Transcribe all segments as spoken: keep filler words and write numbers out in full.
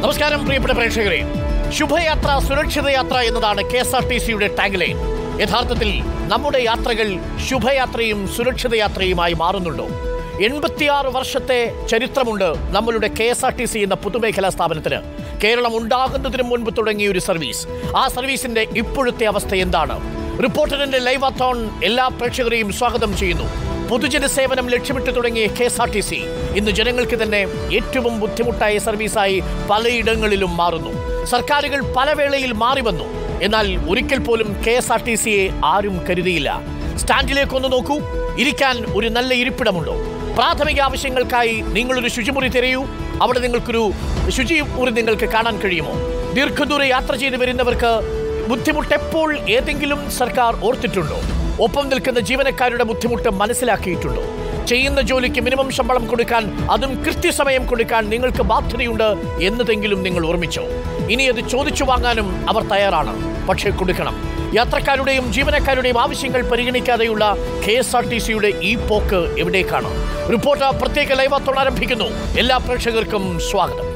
നമസ്കാരം പ്രിയപ്പെട്ട പ്രേക്ഷകരെ. ശുഭയാത്ര സുരക്ഷിത യാത്ര എന്നതാണ് കെ എസ് ആർ ടി സിയുടെ ടാഗ് ലൈൻ. യഥാർത്ഥത്തിൽ നമ്മുടെ യാത്രകൾ ശുഭയാത്രയും സുരക്ഷിത യാത്രയുമായി മാറുന്നുണ്ടോ? എൺപത്തിയാറ് വർഷത്തെ ചരിത്രമുണ്ട് നമ്മളുടെ K S R T C എന്ന പൊതുമേഖലാ സ്ഥാപനത്തിന്. കേരളം ഉണ്ടാകുന്നതിന് മുൻപ് തുടങ്ങിയ ഒരു സർവീസ്. ആ സർവീസിന്റെ ഇപ്പോഴത്തെ അവസ്ഥ എന്താണ്? റിപ്പോർട്ടറിന്റെ ലൈവാത്തോൺ എല്ലാ പ്രേക്ഷകരെയും സ്വാഗതം ചെയ്യുന്നു. പൊതുജന സേവനം ലക്ഷ്യമിട്ട് തുടങ്ങിയ K S R T C ഇന്ന് ജനങ്ങൾക്ക് തന്നെ ഏറ്റവും ബുദ്ധിമുട്ടായ സർവീസായി പലയിടങ്ങളിലും മാറുന്നു. സർക്കാരുകൾ പല വേളയിൽ മാറി വന്നു. എന്നാൽ ഒരിക്കൽ പോലും കെ എസ് ആർ ടി സിയെ ആരും കരുതിയില്ല. സ്റ്റാൻഡിലേക്കൊന്ന് നോക്കൂ. ഇരിക്കാൻ ഒരു നല്ല ഇരിപ്പിടമുണ്ടോ? പ്രാഥമിക ആവശ്യങ്ങൾക്കായി നിങ്ങളൊരു ശുചിമുറി തിരയൂ. അവിടെ നിങ്ങൾക്കൊരു ശുചിമുറി നിങ്ങൾക്ക് കാണാൻ കഴിയുമോ? ദീർഘദൂര യാത്ര ചെയ്ത് വരുന്നവർക്ക് ബുദ്ധിമുട്ടെപ്പോൾ ഏതെങ്കിലും സർക്കാർ ഓർത്തിട്ടുണ്ടോ? ഒപ്പം നിൽക്കുന്ന ജീവനക്കാരുടെ ബുദ്ധിമുട്ട് മനസ്സിലാക്കിയിട്ടുണ്ടോ? ചെയ്യുന്ന ജോലിക്ക് മിനിമം ശമ്പളം കൊടുക്കാൻ, അതും കൃത്യസമയം കൊടുക്കാൻ നിങ്ങൾക്ക് ബാധ്യതയുണ്ട് എന്നതെങ്കിലും നിങ്ങൾ ഓർമ്മിച്ചോ? ഇനി അത് ചോദിച്ചു വാങ്ങാനും അവർ തയ്യാറാണ്. പക്ഷേ കൊടുക്കണം. യാത്രക്കാരുടെയും ജീവനക്കാരുടെയും ആവശ്യങ്ങൾ പരിഗണിക്കാതെയുള്ള കെ എസ് ആർ ടി സിയുടെ ഈ പോക്ക് എവിടേക്കാണ്? റിപ്പോർട്ടർ പ്രത്യേക ലൈവാത്തോൺ ആരംഭിക്കുന്നു. എല്ലാ പ്രേക്ഷകർക്കും സ്വാഗതം.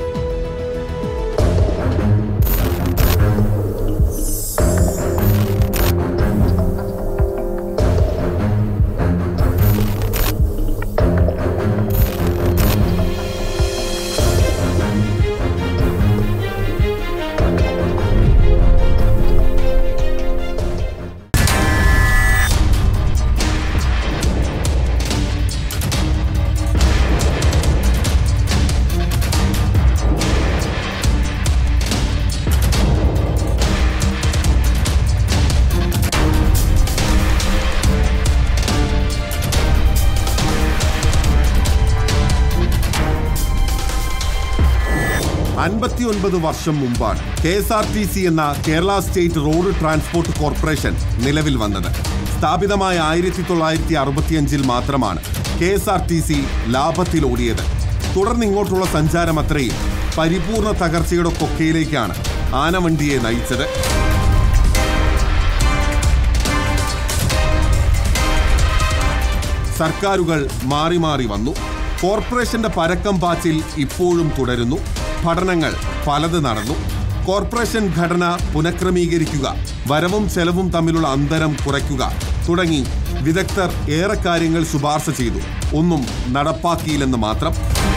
അൻപത്തിയൊൻപത് വർഷം മുമ്പാണ് K S R T C എന്ന Kerala state road transport corporation നിലവിൽ വന്നത്. സ്ഥാപിതമായ ആയിരത്തി തൊള്ളായിരത്തി അറുപത്തിയഞ്ചിൽ മാത്രമാണ് K S R T C ലാഭത്തിലോടിയത്. തുടർന്ന് ഇങ്ങോട്ടുള്ള സഞ്ചാരം അത്രയും പരിപൂർണ തകർച്ചയുടെ കൊക്കയിലേക്കാണ് ആനവണ്ടിയെ നയിച്ചത്. സർക്കാരുകൾ മാറി മാറി വന്നു. കോർപ്പറേഷന്റെ പരക്കം പാച്ചിൽ ഇപ്പോഴും തുടരുന്നു. പഠനങ്ങൾ പലത് നടന്നു. കോർപ്പറേഷൻ ഘടന പുനഃക്രമീകരിക്കുക, വരവും ചെലവും തമ്മിലുള്ള അന്തരം കുറയ്ക്കുക തുടങ്ങി വിദഗ്ധർ ഏറെ കാര്യങ്ങൾ ശുപാർശ ചെയ്തു. ഒന്നും നടപ്പാക്കിയില്ലെന്ന് മാത്രം.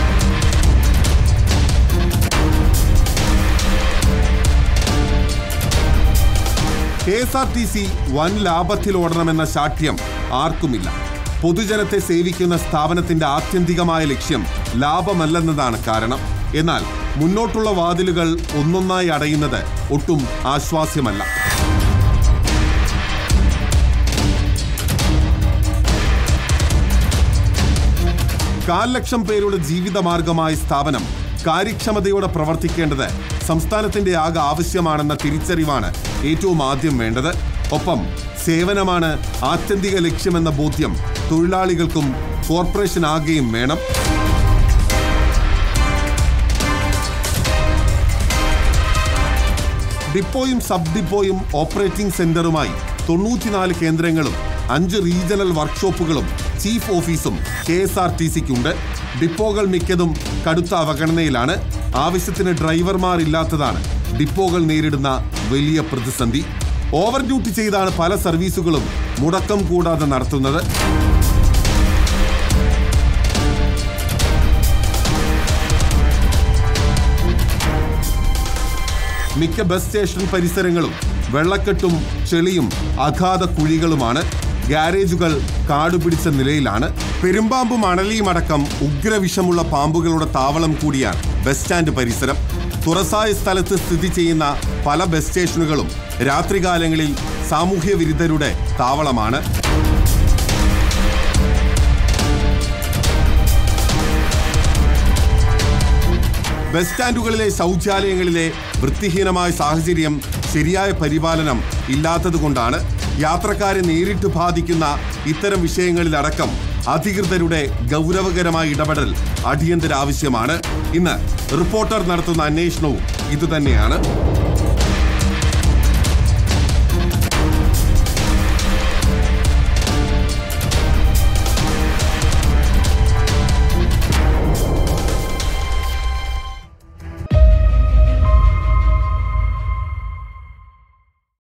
K S R T C വൻ ലാഭത്തിലോടണമെന്ന ശാഠ്യം ആർക്കുമില്ല. പൊതുജനത്തെ സേവിക്കുന്ന സ്ഥാപനത്തിന്റെ ആത്യന്തികമായ ലക്ഷ്യം ലാഭമല്ലെന്നതാണ് കാരണം. എന്നാൽ മുന്നോട്ടുള്ള വാതിലുകൾ ഒന്നൊന്നായി അടയുന്നത് ഒട്ടും ആശ്വാസ്യമല്ല. കാൽ ലക്ഷം പേരുടെ ജീവിതമാർഗമായ സ്ഥാപനം കാര്യക്ഷമതയോടെ പ്രവർത്തിക്കേണ്ടത് സംസ്ഥാനത്തിന്റെ ആകെ ആവശ്യമാണെന്ന തിരിച്ചറിവാണ് ഏറ്റവും ആദ്യം വേണ്ടത്. ഒപ്പം സേവനമാണ് ആത്യന്തിക ലക്ഷ്യമെന്ന ബോധ്യം തൊഴിലാളികൾക്കും കോർപ്പറേഷൻ ആകെയും വേണം. ഡിപ്പോയും സബ് ഡിപ്പോയും ഓപ്പറേറ്റിംഗ് സെന്ററുമായി തൊണ്ണൂറ്റിനാല് കേന്ദ്രങ്ങളും അഞ്ച് റീജിയണൽ വർക്ക്ഷോപ്പുകളും ചീഫ് ഓഫീസും കെ എസ് ആർ ടി സിക്കുണ്ട്. ഡിപ്പോകൾ മിക്കതും കടുത്ത അവഗണനയിലാണ്. ആവശ്യത്തിന് ഡ്രൈവർമാർ ഇല്ലാത്തതാണ് ഡിപ്പോകൾ നേരിടുന്ന വലിയ പ്രതിസന്ധി. ഓവർ ഡ്യൂട്ടി ചെയ്താണ് പല സർവീസുകളും മുടക്കം കൂടാതെ നടത്തുന്നത്. മിക്ക ബസ് സ്റ്റേഷൻ പരിസരങ്ങളും വെള്ളക്കെട്ടും ചെളിയും അഗാധ കുഴികളുമാണ്. ഗ്യാരേജുകൾ കാടുപിടിച്ച നിലയിലാണ്. പെരുമ്പാമ്പും അണലിയുമടക്കം ഉഗ്രവിഷമുള്ള പാമ്പുകളുടെ താവളം കൂടിയാണ് ബസ് സ്റ്റാൻഡ് പരിസരം. തുറസായ സ്ഥലത്ത് സ്ഥിതി ചെയ്യുന്ന പല ബസ് സ്റ്റേഷനുകളും രാത്രികാലങ്ങളിൽ സാമൂഹ്യ വിരുദ്ധരുടെ താവളമാണ്. ബസ് സ്റ്റാൻഡുകളിലെ ശൗചാലയങ്ങളിലെ വൃത്തിഹീനമായ സാഹചര്യം, ശരിയായ പരിപാലനം ഇല്ലാത്തതുകൊണ്ടാണ് യാത്രക്കാരെ നേരിട്ട് ബാധിക്കുന്ന ഇത്തരം വിഷയങ്ങളിലടക്കം അധികൃതരുടെ ഗൗരവകരമായ ഇടപെടൽ അടിയന്തര ആവശ്യമാണ്. ഇന്ന് റിപ്പോർട്ടർ നടത്തുന്ന അന്വേഷണവും ഇതുതന്നെയാണ്.